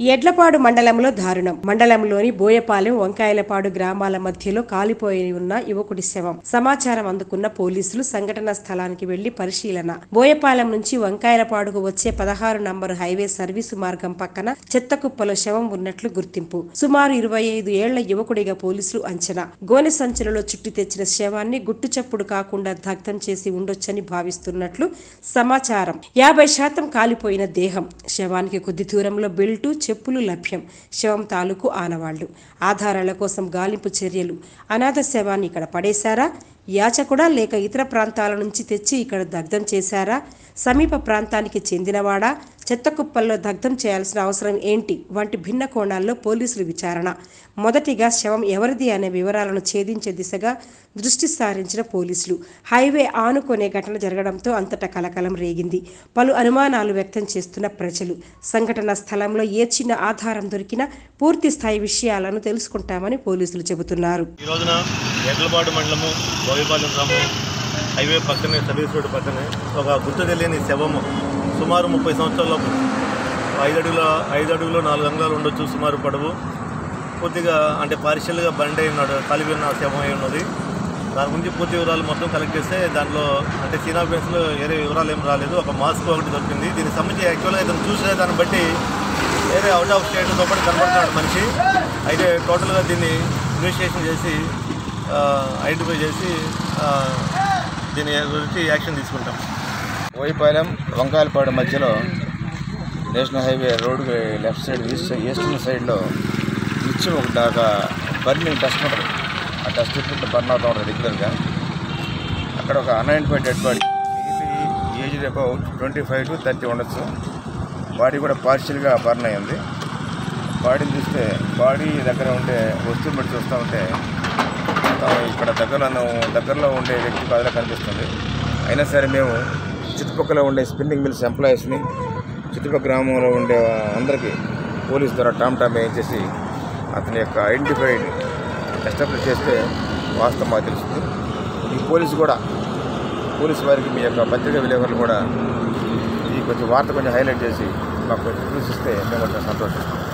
ఎడ్లపాడు మండలంలో దారుణం. మండలంలోని బోయపాలెం, వంకాయలపాడు గ్రామాల మధ్యలో కాలిపోయి ఉన్న యువకుడి శవం. సమాచారం అందుకున్న పోలీసులు సంఘటనా స్థలానికి వెళ్లి పరిశీలన. బోయపాలెం నుంచి వంకాయలపాడుకు వచ్చే 16 నంబరు హైవే సర్వీసు మార్గం పక్కన చెత్తకుప్పలో శవం ఉన్నట్లు గుర్తింపు. సుమారు 25 ఏళ్ల యువకుడిగా పోలీసులు అంచనా. గోనె సంచులలో చుట్టి తెచ్చిన శవాన్ని గుట్టుచప్పుడు కాకుండా దగ్ధం చేసి ఉండొచ్చని భావిస్తున్నట్లు సమాచారం. 50% కాలిపోయిన దేహం. శవానికి కొద్ది దూరంలో బెల్టు, చెప్పులు లభ్యం. శవం తాలూకు ఆనవాళ్లు. ఆధారాల కోసం గాలింపు చర్యలు. అనాథ శవాన్ని ఇక్కడ పడేశారా? యాచకుడా లేక ఇతర ప్రాంతాల నుంచి తెచ్చి ఇక్కడ దగ్ధం చేశారా? సమీప ప్రాంతానికి చెందినవాడా? చెత్తకుప్పల్లో దగ్ధం చేయాల్సిన అవసరం ఏంటి? వంటి భిన్న కోణాల్లో పోలీసులు విచారణ. మొదటిగా శవం ఎవరిది అనే వివరాలను ఛేదించే దిశగా దృష్టి సారించిన పోలీసులు. హైవే ఆనుకునే ఘటన జరగడంతో అంతటా కలకలం రేగింది. పలు అనుమానాలు వ్యక్తం చేస్తున్న ప్రజలు. సంఘటన స్థలంలో ఏ చిన్న ఆధారం దొరికినా పూర్తి స్థాయి విషయాలను తెలుసుకుంటామని పోలీసులు చెబుతున్నారు. హైవే పక్కనే, సర్వీస్ రోడ్డు పక్కనే ఒక గుర్తు తెలియని శవము. సుమారు 30 సంవత్సరాల 5 అడుగులు 4 అంగుళాలు ఉండొచ్చు సుమారు పొడవు. కొద్దిగా అంటే పార్షియల్గా బండి అయి ఉన్నాడు, కాలిపోయిన శవం అయి ఉన్నది. దాని గురించి పూర్తి వివరాలు మొత్తం కలెక్ట్ చేస్తే దాంట్లో అంటే సీన్ ఆఫ్ బెన్స్లో వేరే వివరాలు ఏం రాలేదు. ఒక మాస్క్ ఒకటి దొరికింది. దీనికి సంబంధించి యాక్చువల్గా ఇతను చూసే దాన్ని బట్టి వేరే అవుట్ ఆఫ్ స్టేట్తో పాటు కనబడుతున్నాడు మనిషి. అయితే టోటల్గా దీన్ని ఇన్వెస్టిగేషన్ చేసి ఐడెంటిఫై చేసి దీని గురించి యాక్షన్ తీసుకుంటాం. బోయపాలెం వంకాయలపాడు మధ్యలో national highway road left side eastern సైడ్లో నిత్యం ఒక బర్నింగ్ డస్ట్ ఉంటుంది. ఆ డస్ట్ ఇప్పుడు బర్న్ అవుతూ ఉంటుంది రెగ్యులర్గా. అక్కడ ఒక unidentified dead body, age about 25 to 30 ఉండొచ్చు. బాడీ కూడా పార్షియల్గా బర్న్ అయ్యింది. బాడీని చూస్తే బాడీ దగ్గర ఉండే వస్తువుని బట్టి చూస్తూ ఉంటే ఇక్కడ దగ్గరలో ఉండే వ్యక్తి బాధలో కనిపిస్తుంది. అయినా సరే మేము చుట్టుపక్కల ఉండే స్పిన్నింగ్ మిల్స్ ఎంప్లాయీస్ని, చుట్టుపక్కల గ్రామంలో ఉండే అందరికీ పోలీస్ ద్వారా టామ్ వేయించేసి అతని యొక్క ఐడెంటిఫైడ్ ఎస్టాబ్లిష్ చేస్తే వాస్తవం మాకు తెలుస్తుంది. ఈ పోలీసు వారికి మీ యొక్క పత్రికా విలేకరులు కూడా ఈ వార్త కొంచెం హైలైట్ చేసి మాకు కొంచెం చూసిస్తే మేము కొంచెం సంతోషిస్తాం.